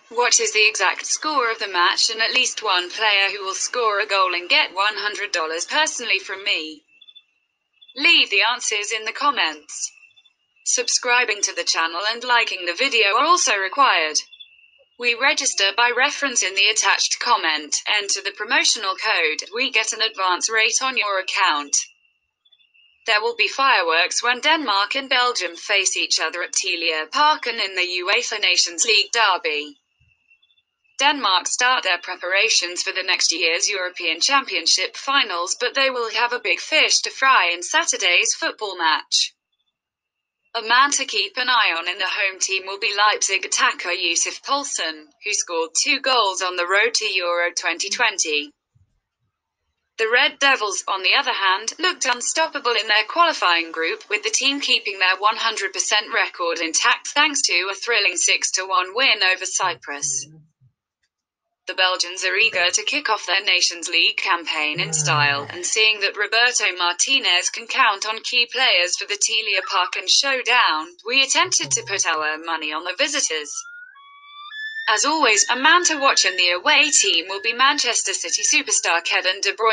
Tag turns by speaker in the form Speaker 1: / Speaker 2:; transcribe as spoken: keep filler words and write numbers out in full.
Speaker 1: What is the exact score of the match and at least one player who will score a goal and get one hundred dollars personally from me? Leave the answers in the comments. Subscribing to the channel and liking the video are also required. We register by reference in the attached comment. Enter the promotional code. We get an advance rate on your account. There will be fireworks when Denmark and Belgium face each other at Telia Parken in the UEFA Nations League derby. Denmark start their preparations for the next year's European Championship finals, but they will have a big fish to fry in Saturday's football match. A man to keep an eye on in the home team will be Leipzig attacker Yussuf Poulsen, who scored two goals on the road to Euro twenty twenty. The Red Devils, on the other hand, looked unstoppable in their qualifying group, with the team keeping their one hundred percent record intact thanks to a thrilling six to one win over Cyprus. The Belgians are eager to kick off their Nations League campaign in style, and seeing that Roberto Martinez can count on key players for the Telia Parken showdown, we attempted to put our money on the visitors. As always, a man to watch in the away team will be Manchester City superstar Kevin De Bruyne.